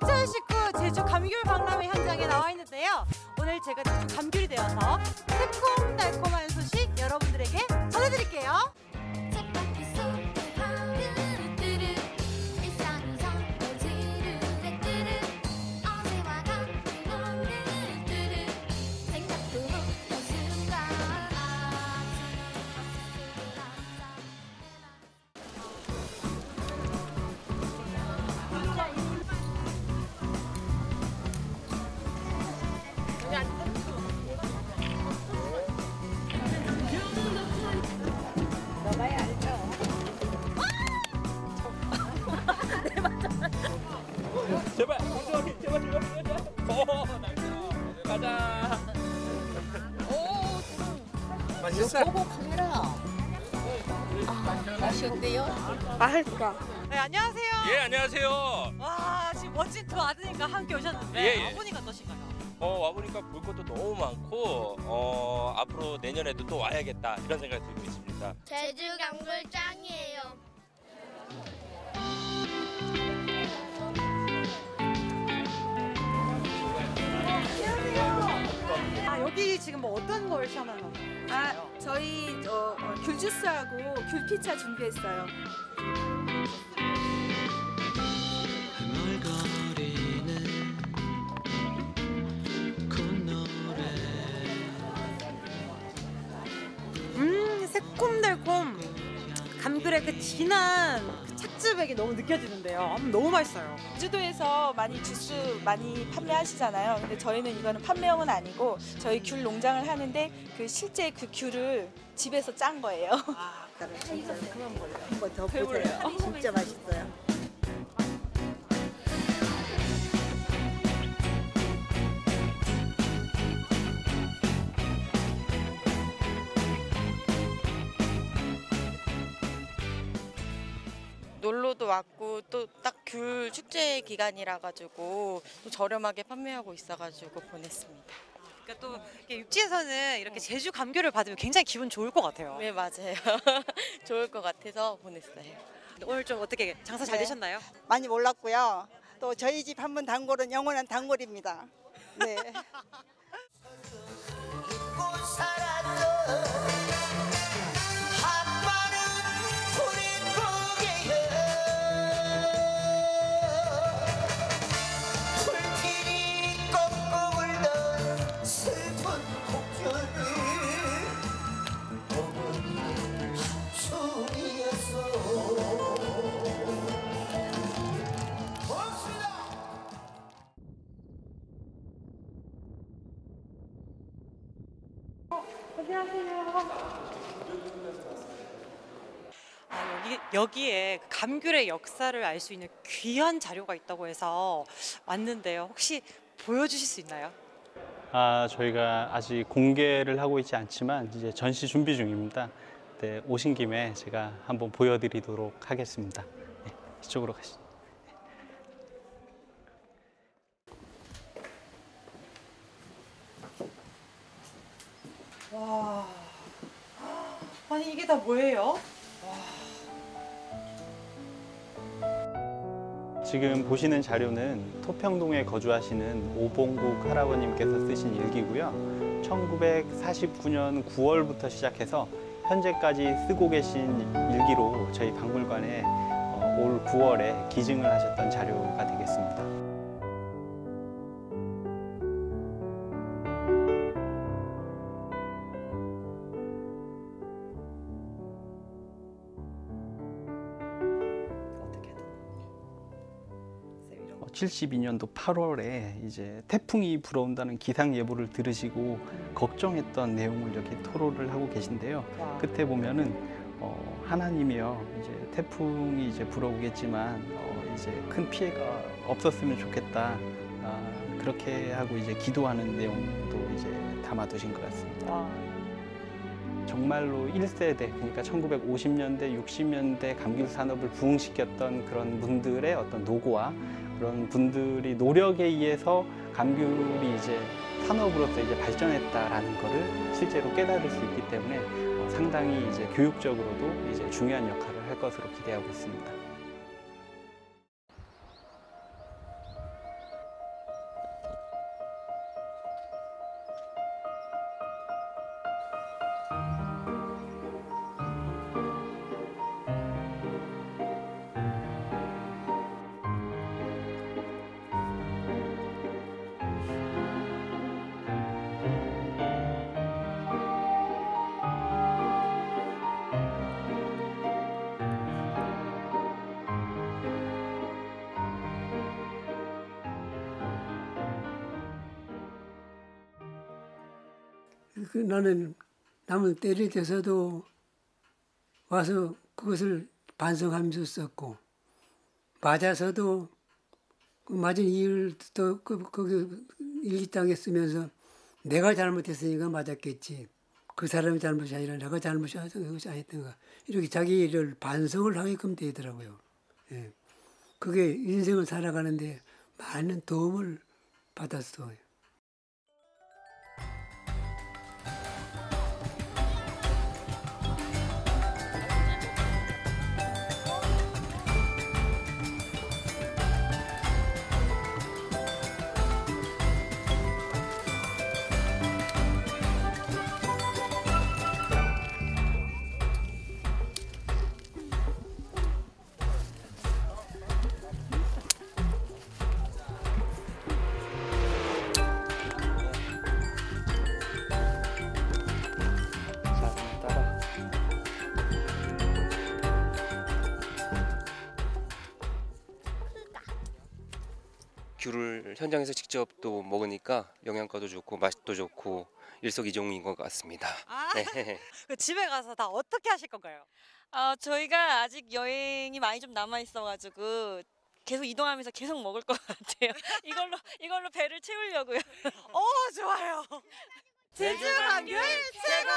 2019 제주 감귤 박람회 현장에 나와 있는데요. 오늘 제가 제주 감귤이 되어서 새콤달콤한 소식 여러분들에게 전해드릴게요. 제발, 제발. 가자. 오, 맛있어. 보고 카메라. 맛이 어때요? 맛있어. 네, 안녕하세요. 예, 안녕하세요. 와, 지금 멋진 두 아드님과 함께 오셨는데 예, 예. 와보니까 어떠신가요? 와보니까 볼 것도 너무 많고, 앞으로 내년에도 또 와야겠다 이런 생각이 들고 있습니다. 제주 감귤 짱이에요. 여기 지금 뭐 어떤 걸 시험하는 건가요? 저희 귤 주스하고 귤 피자 준비했어요. 새콤달콤 감귤의 그 진한 그 찻즙액이 너무 느껴지는데요. 너무 맛있어요. 제주도에서 많이 주스 많이 판매하시잖아요. 근데 저희는 이거는 판매용은 아니고 저희 귤 농장을 하는데 그 실제 그 귤을 집에서 짠 거예요. 한번 더 보세요. 진짜 맛있어요. 놀러도 왔고 또 딱 귤 축제 기간이라 가지고 또 저렴하게 판매하고 있어 가지고 보냈습니다. 그러니까 또 이렇게 육지에서는 이렇게 제주 감귤을 받으면 굉장히 기분 좋을 것 같아요. 네, 맞아요. 좋을 것 같아서 보냈어요. 오늘 좀 어떻게 장사 잘 되셨나요? 많이 몰랐고요. 또 저희 집 한번 단골은 영원한 단골입니다. 네. 여기에 감귤의 역사를 알 수 있는 귀한 자료가 있다고 해서 왔는데요. 혹시 보여주실 수 있나요? 저희가 아직 공개를 하고 있지 않지만 이제 전시 준비 중입니다. 네, 오신 김에 제가 한번 보여드리도록 하겠습니다. 네, 이쪽으로 가시죠. 와, 아니 이게 다 뭐예요? 지금 보시는 자료는 토평동에 거주하시는 오봉국 할아버님께서 쓰신 일기고요. 1949년 9월부터 시작해서 현재까지 쓰고 계신 일기로 저희 박물관에 올 9월에 기증을 하셨던 자료가 되겠습니다. 어떻게 해도 72년도 8월에 이제 태풍이 불어온다는 기상 예보를 들으시고 걱정했던 내용을 여기 토로를 하고 계신데요. 끝에 보면은 하나님이여 이제 태풍이 이제 불어오겠지만 이제 큰 피해가 없었으면 좋겠다. 그렇게 하고 이제 기도하는 내용도 이제 담아두신 것 같습니다. 정말로 1세대, 그러니까 1950년대, 60년대 감귤 산업을 부흥시켰던 그런 분들의 어떤 노고와 그런 분들이 노력에 의해서 감귤이 이제 산업으로서 이제 발전했다라는 거를 실제로 깨달을 수 있기 때문에 상당히 이제 교육적으로도 이제 중요한 역할을 할 것으로 기대하고 있습니다. 나는 남을 때릴 때서도 와서 그것을 반성하면서 썼고 맞아서도 그 맞은 이유를 또 거기 일기장에 쓰면서 내가 잘못했으니까 맞았겠지. 그 사람의 잘못이 아니라 내가 잘못이 것이 아니었던가. 이렇게 자기를 반성을 하게끔 되더라고요. 예. 그게 인생을 살아가는데 많은 도움을 받았어요. 귤을 현장에서 직접 또 먹으니까 영양가도 좋고 맛도 좋고 일석이조인 것 같습니다. 아, 네. 그 집에 가서 다 어떻게 하실 건가요? 저희가 아직 여행이 많이 좀 남아 있어가지고 계속 이동하면서 계속 먹을 것 같아요. 이걸로 배를 채우려고요. 좋아요. 제주 감귤 최고!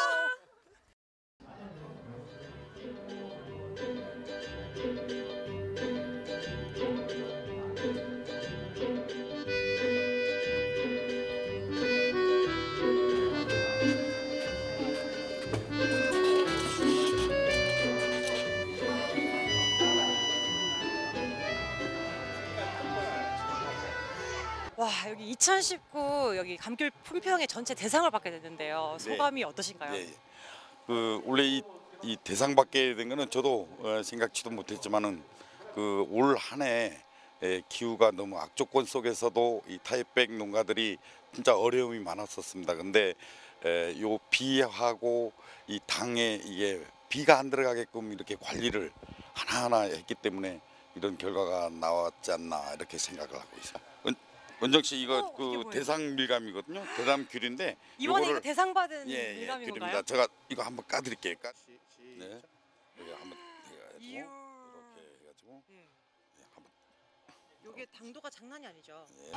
와, 여기 2019 여기 감귤 품평회 전체 대상을 받게 됐는데요. 소감이 어떠신가요? 네. 원래 이 대상 받게 된 거는 저도 생각지도 못했지만은 올 한 해 기후가 너무 악조건 속에서도 이 타이백 농가들이 진짜 어려움이 많았었습니다. 근데 요 비하고 이 당에 이게 비가 안 들어가게끔 이렇게 관리를 하나하나 했기 때문에 이런 결과가 나왔지 않나 이렇게 생각을 하고 있어요. 원정 씨 이거 대상 밀감이거든요. 대상 귤인데 이번에 요거를, 이거 대상 받은 예, 밀감인 귤입니다. 건가요? 제가 이거 한번 까드릴게요. 네. 여기 한번 해가지고 이야. 이렇게 해가지고 네. 네, 한번 이게 당도가 장난이 아니죠. 예.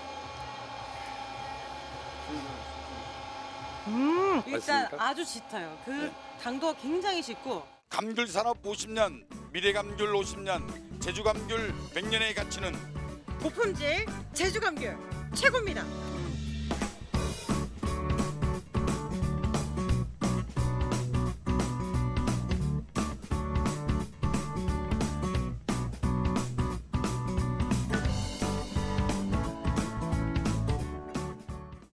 일단 맛있습니까? 아주 짙어요. 그 네. 당도가 굉장히 짙고 감귤 산업 50년, 미래 감귤 50년, 제주 감귤 100년의 가치는 고품질 제주 감귤 최고입니다.